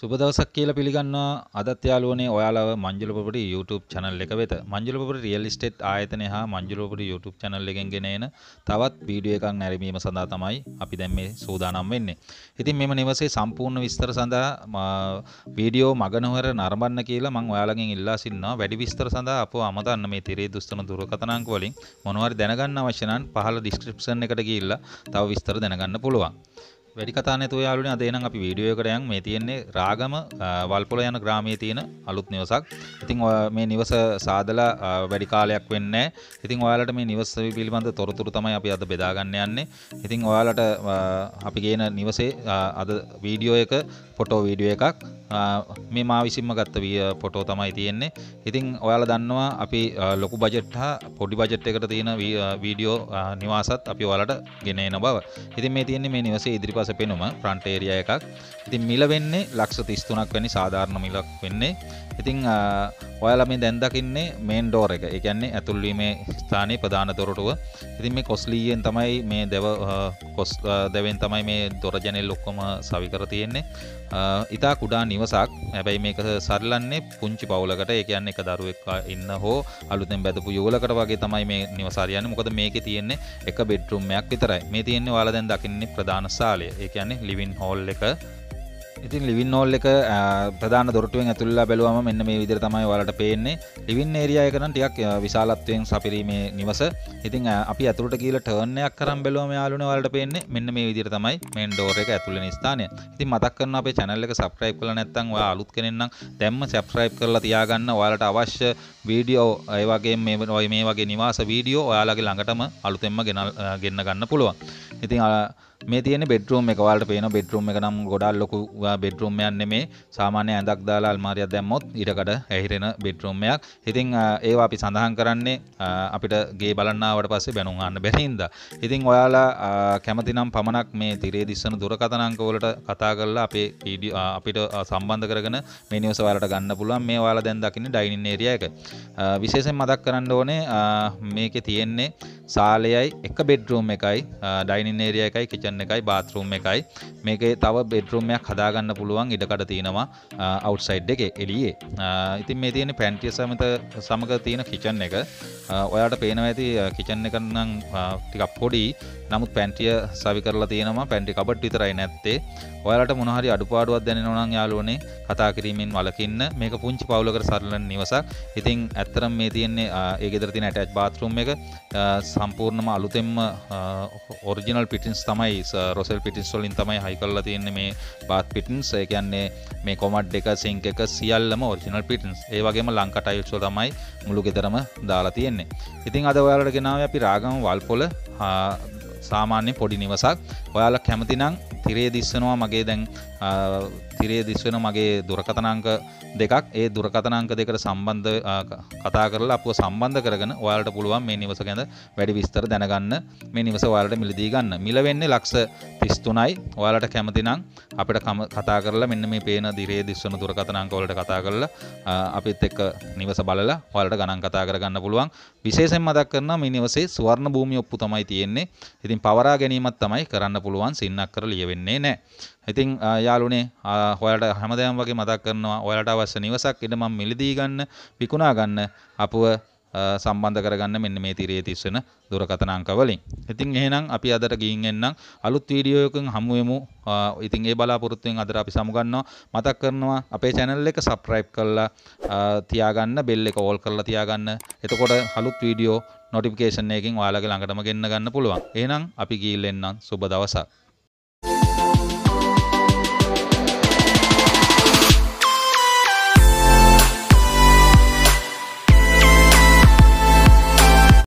සුබ දවසක් කියලා පිළිගන්නවා අදත් යාළුවනේ ඔයාලව මංජුල ප්‍රොපර්ටි YouTube channel එක වෙත. මංජුල ප්‍රොපර්ටි රියල් එස්ටේට් ආයතනය හා මංජුල ප්‍රොපර්ටි YouTube channel එකෙන් ගෙන එන තවත් වීඩියෝ එකක් නැරඹීම සඳහා තමයි අපි දැන් මේ සූදානම් වෙන්නේ. ඉතින් මෙම නිවසේ සම්පූර්ණ විස්තර සඳහා වීඩියෝ මගනවර නරඹන්න කියලා මම ඔයාලගෙන් ඉල්ලා සිටිනවා. වැඩි විස්තර සඳහා අපව අමතන්න මේ තිරේ දුස්තන දුරකථන අංක වලින් මොනවාරි දැනගන්න අවශ්‍ය නම් පහළ description එකට ගිහිල්ලා තව විස්තර දැනගන්න පුළුවන්. වැඩි කතා නැතුව යාළුවනේ අද එනම් අපි වීඩියෝ එකට යන් මේ තියෙන්නේ රාගම වල්පොල යන ග්‍රාමයේ තියෙන අලුත් නිවසක්. ඉතින් මේ නිවස සාදලා වැඩි කාලයක් වෙන්නේ නැහැ. ඉතින් ඔයාලට මේ නිවස පිළිබඳ තොරතුරු තමයි අපි අද බෙදා ගන්න යන්නේ. ඉතින් ඔයාලට අපි ගේන නිවසේ අද වීඩියෝ එක ෆොටෝ වීඩියෝ එකක් මේ මා විසින්ම ගත්ත ෆොටෝ තමයි තියෙන්නේ. ඉතින් ඔයාලා දන්නවා අපි ලොකු බජට් හා පොඩි බජට් එකට තියෙන වීඩියෝ නිවාසත් අපි ඔයාලට ගෙන එන බව. ඉතින් මේ තියෙන්නේ මේ නිවසේ ඉදිරිපස පෙනුම ෆ්‍රන්ට් ඒරියා එකක්. ඉතින් මිල වෙන්නේ ලක්ෂ 33ක් වැනි සාධාරණ මිලක් වෙන්නේ. ඉතින් ඔයාලා මේ දැන් දකින්නේ මේන් ඩෝර් එක. ඒ කියන්නේ ඇතුල් වීමේ ස්ථානයේ ප්‍රධාන දොරටුව. ඉතින් මේ කොස්ලියෙන් තමයි මේ දෙවෙන් තමයි මේ දොර ජනෙල් ඔක්කොම සවි කර තියෙන්නේ. ඉතා කුඩා නිවසක්. හැබැයි මේක සරලන්නේ පුංචි පවුලකට. ඒ කියන්නේ එක දරුවෙක් ඉන්න හෝ අලුතෙන් බැදපු යුවලකට වගේ තමයි මේ නිවස හරියන්නේ. මොකද මේකේ තියෙන්නේ එක බෙඩ්රූම් එකක් විතරයි. මේ තියෙන්නේ ඔයාලා දැන් දකින්නේ ප්‍රධාන ශාලය. ඒ කියන්නේ ලිවින් හෝල් එක. ඉතින් ලිවින් හෝල් එක ප්‍රධාන දොරටුවෙන් ඇතුළලා බැලුවම මෙන්න මේ විදිහට තමයි ඔයාලට පේන්නේ. ලිවින් ඒරියා එක නම් ටිකක් විශාලත්වයෙන් සපිරීමේ නිවස. ඉතින් අපි ඇතුළට ගිහලා ටර්න් එකක් කරන් බැලුවම යාළුවනේ ඔයාලට පේන්නේ මෙන්න මේ විදිහට තමයි මේන් ඩෝර් එක ඇතුළ වෙන ස්ථානය. ඉතින් මතක් කරනවා අපේ channel එක subscribe කරලා නැත්නම් ඔයා අලුත් කෙනෙක් නම් දැම්ම subscribe කරලා තියාගන්න. ඔයාලට අවශ්‍ය වීඩියෝ ඒ වගේම මේ වගේ නිවාස වීඩියෝ ඔයාලගේ ළඟටම අලුතෙන්ම ගෙන්න ගන්න පුළුවන්. ඉතින් මේ තියෙන බෙඩ්රූම් එක ඔයාලට පේන බෙඩ්රූම් එක නම් ගොඩාක් ලොකු බෙඩ්රූම් එකක් නෙමේ. සාමාන්‍ය ඇඳක් දාලා අල්මාරියක් දැම්මොත් ඊටකඩ ඇහිරෙන බෙඩ්රූම් එකක්. ඉතින් ඒවා අපි සඳහන් කරන්නේ අපිට ගේ බලන්න ආවට පස්සේ බැනුම් අහන්න බැරි හින්දා. ඉතින් ඔයාලා කැමති නම් පමණක් මේ තිරේ දිස්සන දුරකථන අංක වලට කතා කරලා අපේ වීඩියෝ අපිට සම්බන්ධ කරගෙන මේ නිවස ඔයාලට ගන්න පුළුවන්. මේ ඔයාලා දැන් දකින්නේ ඩයිනින් ඒරියා එක. විශේෂයෙන් මතක් කරන්න ඕනේ මේකේ තියෙන්නේ සාලයයි එක බෙඩ්රූම් එකයි ඩයිනින් ඒරියා එකයි කිචන් එකයි බාත්රූම් එකයි. මේකේ තව බෙඩ්රූම් එකක් හදාගන්න පුළුවන් ඉඩකඩ තියෙනවා අවුට්සයිඩ් එකේ එළියේ. ඉතින් මේ තියෙන්නේ පැන්ටිය සමග තියෙන කිචන් එක. ඔයාලට පේනවා ඇති කිචන් එක නම් ටිකක් පොඩි. නමුත් පැන්ටිය සවි කරලා තියෙනවා. පැන්ටි කබඩ් විතරයි නැත්තේ. ඔයාලට මොන හරි අඩුපාඩුවක් දැනෙනවා නම් යාළුවනේ කතා කිරීමෙන් වළකින්න. මේක පුංචි පවුලකට සරල නිවසක්. ඉතින් ඇත්තටම මේ තියෙන්නේ ඒ ගෙදර තියෙන ඇටච් බාත්රූම් එක සම්පූර්ණම අලුතෙන්ම ඔරිජිනල් පිටින්ස් තමයි රොසෙල් පිටින්ස් වලින් තමයි හයි කරලා තියෙන්නේ මේ බාත් පිටින්ස්. ඒ කියන්නේ මේ කොමඩ් එක සින්ක් එක සියල්ලම ඔරිජිනල් පිටින්ස්. ඒ වගේම ලංකා ටයිල්ස් වල තමයි මුළු ගෙදරම දාලා තියෙන්නේ. ඉතින් අද ඔයාලට ගෙනාවේ අපි රාගම වල්පොල සාමාන්‍ය පොඩි නිවසක්. ඔයාලා කැමති නම් තිරේ දිස්සනවා මගේ දැන් තිරේ දිස්වෙන මගේ දුරකථන අංක දෙකක්. ඒ දුරකථන අංක දෙකට සම්බන්ධ කතා කරලා අපව සම්බන්ධ කරගෙන ඔයාලට පුළුවන් මේ නිවස ගැන වැඩි විස්තර දැනගන්න. මේ නිවස ඔයාලට මිලදී ගන්න. මිල වෙන්නේ ලක්ෂ 33යි. ඔයාලට කැමති නම් අපිට කතා කරලා මෙන්න මේ පේන තිරේ දිස්වන දුරකථන අංක වලට කතා කරලා අපිත් එක්ක නිවස බලලා ඔයාලට ගණන් කතා කරගන්න පුළුවන්. විශේෂයෙන් මතක් කරනවා මේ නිවසේ සුවර්ණ භූමිය ඔප්පු තමයි තියෙන්නේ. ඉතින් පවරා ගැනීමක් තමයි කරන්න පුළුවන්. සින්නක් කර ලියවෙන්නේ නැහැ. ඉතින් යාළුවනේ ඔයාලට හැමදාම වගේ මතක් කරනවා ඔයාලට අවශ්‍ය නිවසක් ඉදමම් මිලදී ගන්න විකුණා ගන්න අපව සම්බන්ධ කරගන්න මෙන්න මේ තිරේ තිස්සන දුරකථන අංක වලින්. ඉතින් එහෙනම් අපි අදට ගිහින් එන්නම් අලුත් වීඩියෝ එකකින් හමු වෙමු. ඉතින් ඒ බලාපොරොත්තුෙන් අදට අපි සමු ගන්නවා. මතක් කරනවා අපේ channel එක subscribe කරලා තියාගන්න, bell එක all කරලා තියාගන්න. එතකොට අලුත් වීඩියෝ notification එකකින් ඔයාලගේ ළඟටම ගෙන්න ගන්න පුළුවන්. එහෙනම් අපි ගිහින් එන්නම්. සුබ දවසක්.